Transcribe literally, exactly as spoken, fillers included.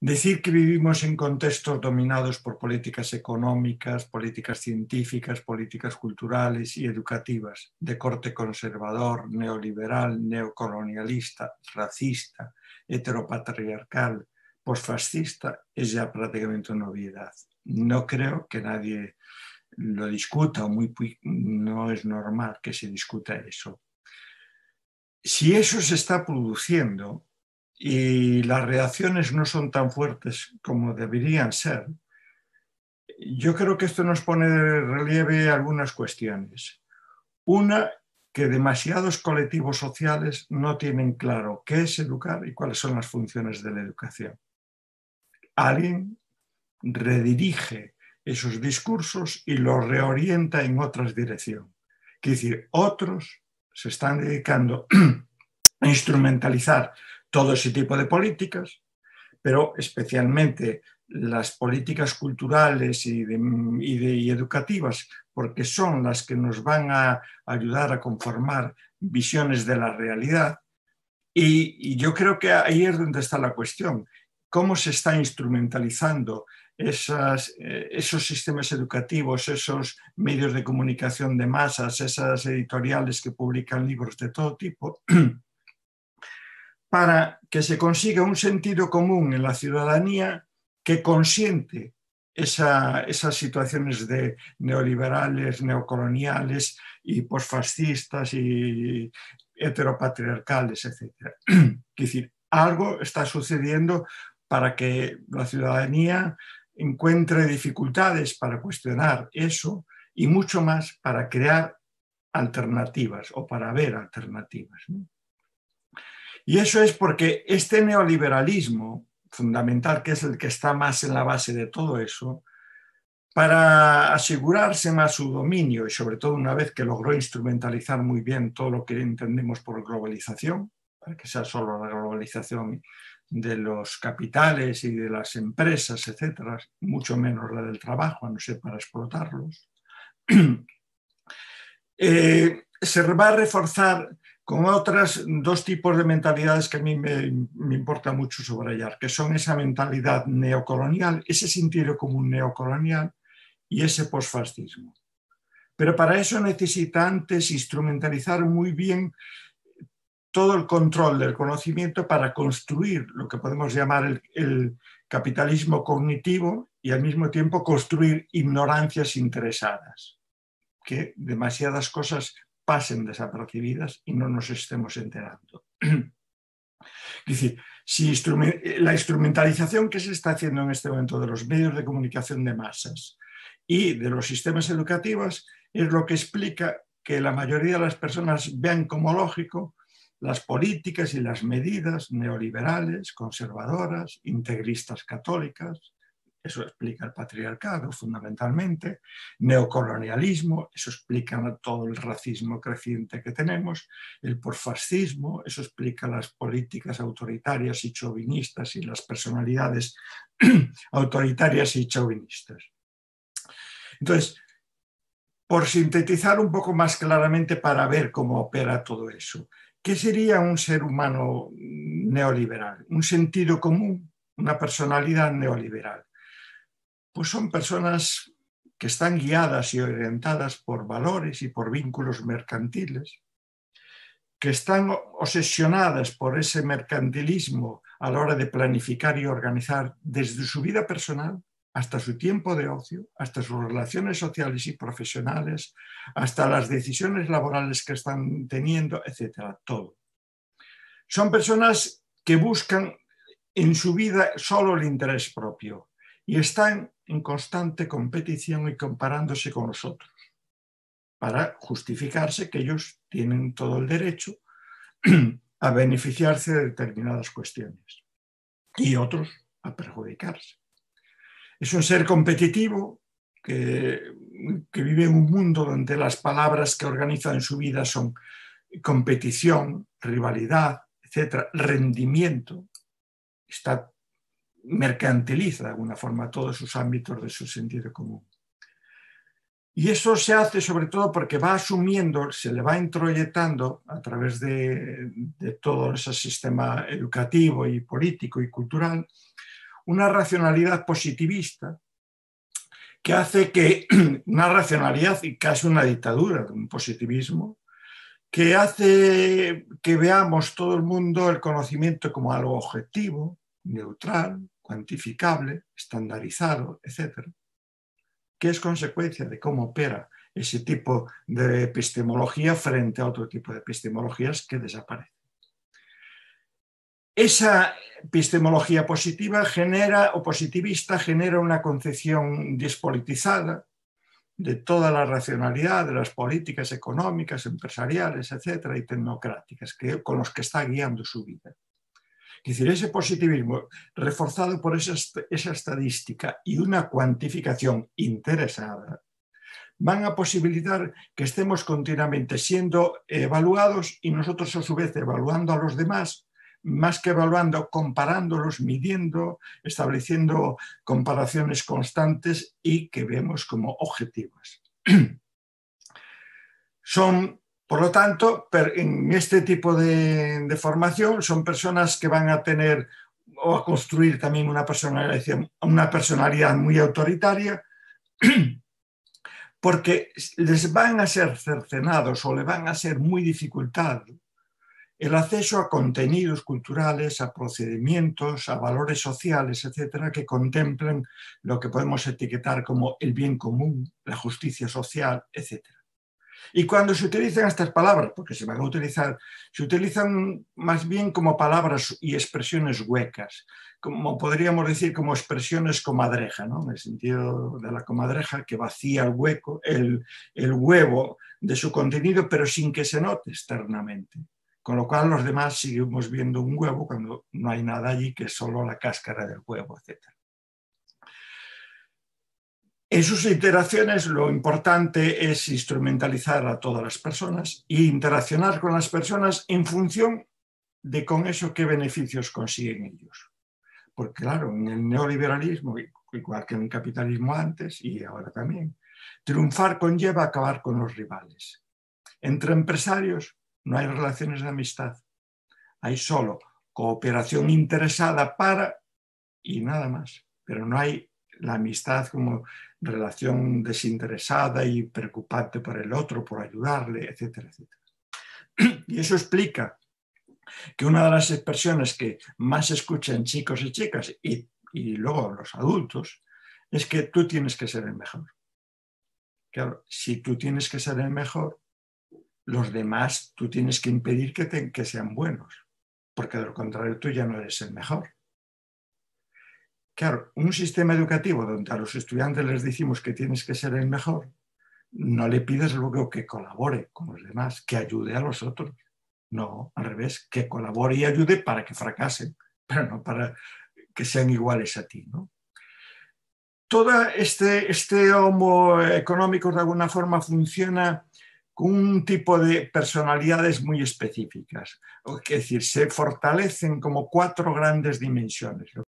Decir que vivimos en contextos dominados por políticas económicas, políticas científicas, políticas culturales y educativas de corte conservador, neoliberal, neocolonialista, racista, heteropatriarcal, posfascista es ya prácticamente una obviedad. No creo que nadie lo discuta, o muy, no es normal que se discuta eso. Si eso se está produciendo y las reacciones no son tan fuertes como deberían ser, yo creo que esto nos pone de relieve algunas cuestiones. Una, que demasiados colectivos sociales no tienen claro qué es educar y cuáles son las funciones de la educación. Alguien redirige esos discursos y los reorienta en otras direcciones. Quiere decir, otros se están dedicando a instrumentalizar todo ese tipo de políticas, pero especialmente las políticas culturales y, de, y, de, y educativas, porque son las que nos van a ayudar a conformar visiones de la realidad. Y, y yo creo que ahí es donde está la cuestión. ¿Cómo se está instrumentalizando esas, eh, esos sistemas educativos, esos medios de comunicación de masas, esas editoriales que publican libros de todo tipo, para que se consiga un sentido común en la ciudadanía que consiente esa, esas situaciones de neoliberales, neocoloniales y posfascistas y heteropatriarcales, etcétera? Es decir, algo está sucediendo para que la ciudadanía encuentre dificultades para cuestionar eso y mucho más para crear alternativas o para ver alternativas, ¿no? Y eso es porque este neoliberalismo fundamental, que es el que está más en la base de todo eso, para asegurarse más su dominio y sobre todo una vez que logró instrumentalizar muy bien todo lo que entendemos por globalización, para que sea solo la globalización de los capitales y de las empresas, etcétera, mucho menos la del trabajo, a no ser para explotarlos, eh, se va a reforzar con otras dos tipos de mentalidades que a mí me, me importa mucho subrayar, que son esa mentalidad neocolonial, ese sentido común neocolonial y ese posfascismo. Pero para eso necesita antes instrumentalizar muy bien todo el control del conocimiento para construir lo que podemos llamar el, el capitalismo cognitivo y al mismo tiempo construir ignorancias interesadas, que demasiadas cosas pasen desapercibidas y no nos estemos enterando. Es decir, si la instrumentalización que se está haciendo en este momento de los medios de comunicación de masas y de los sistemas educativos es lo que explica que la mayoría de las personas vean como lógico las políticas y las medidas neoliberales, conservadoras, integristas católicas. Eso explica el patriarcado fundamentalmente, neocolonialismo, eso explica todo el racismo creciente que tenemos, el posfascismo, eso explica las políticas autoritarias y chauvinistas y las personalidades autoritarias y chauvinistas. Entonces, por sintetizar un poco más claramente para ver cómo opera todo eso, ¿qué sería un ser humano neoliberal? Un sentido común, una personalidad neoliberal. Pues son personas que están guiadas y orientadas por valores y por vínculos mercantiles, que están obsesionadas por ese mercantilismo a la hora de planificar y organizar desde su vida personal hasta su tiempo de ocio, hasta sus relaciones sociales y profesionales, hasta las decisiones laborales que están teniendo, etcétera, todo. Son personas que buscan en su vida solo el interés propio y están en constante competición y comparándose con los otros para justificarse que ellos tienen todo el derecho a beneficiarse de determinadas cuestiones y otros a perjudicarse. Es un ser competitivo que, que vive en un mundo donde las palabras que organiza en su vida son competición, rivalidad, etcétera, rendimiento. Está mercantiliza de alguna forma todos sus ámbitos de su sentido común. Y eso se hace sobre todo porque va asumiendo, se le va introyectando a través de, de todo ese sistema educativo y político y cultural, una racionalidad positivista que hace que, una racionalidad y casi una dictadura de un positivismo, que hace que veamos todo el mundo el conocimiento como algo objetivo, neutral, cuantificable, estandarizado, etcétera, que es consecuencia de cómo opera ese tipo de epistemología frente a otro tipo de epistemologías que desaparecen. Esa epistemología positiva genera, o positivista genera una concepción despolitizada de toda la racionalidad de las políticas económicas, empresariales, etcétera, y tecnocráticas, que, con los que está guiando su vida. Es decir, ese positivismo reforzado por esa, esa estadística y una cuantificación interesada van a posibilitar que estemos continuamente siendo evaluados y nosotros a su vez evaluando a los demás, más que evaluando, comparándolos, midiendo, estableciendo comparaciones constantes y que vemos como objetivas. Son, por lo tanto, en este tipo de, de formación son personas que van a tener o a construir también una personalidad, una personalidad muy autoritaria, porque les van a ser cercenados o le van a ser muy dificultado el acceso a contenidos culturales, a procedimientos, a valores sociales, etcétera, que contemplen lo que podemos etiquetar como el bien común, la justicia social, etcétera. Y cuando se utilizan estas palabras, porque se van a utilizar, se utilizan más bien como palabras y expresiones huecas, como podríamos decir como expresiones comadreja, ¿no? En el sentido de la comadreja que vacía el hueco, el, el huevo de su contenido, pero sin que se note externamente. Con lo cual los demás seguimos viendo un huevo cuando no hay nada allí que es solo la cáscara del huevo, etcétera. En sus interacciones lo importante es instrumentalizar a todas las personas e interaccionar con las personas en función de con eso qué beneficios consiguen ellos. Porque claro, en el neoliberalismo, igual que en el capitalismo antes y ahora también, triunfar conlleva acabar con los rivales. Entre empresarios no hay relaciones de amistad, hay solo cooperación interesada para y nada más, pero no hay la amistad como relación desinteresada y preocupante por el otro, por ayudarle, etcétera, etcétera. Y eso explica que una de las expresiones que más se escuchan chicos y chicas y, y luego los adultos es que tú tienes que ser el mejor. Claro, si tú tienes que ser el mejor, los demás tú tienes que impedir que, te, que sean buenos, porque de lo contrario tú ya no eres el mejor. Claro, un sistema educativo donde a los estudiantes les decimos que tienes que ser el mejor, no le pides luego que colabore con los demás, que ayude a los otros. No, al revés, que colabore y ayude para que fracasen, pero no para que sean iguales a ti, ¿no? Todo este, este homo económico de alguna forma funciona con un tipo de personalidades muy específicas. Es decir, se fortalecen como cuatro grandes dimensiones.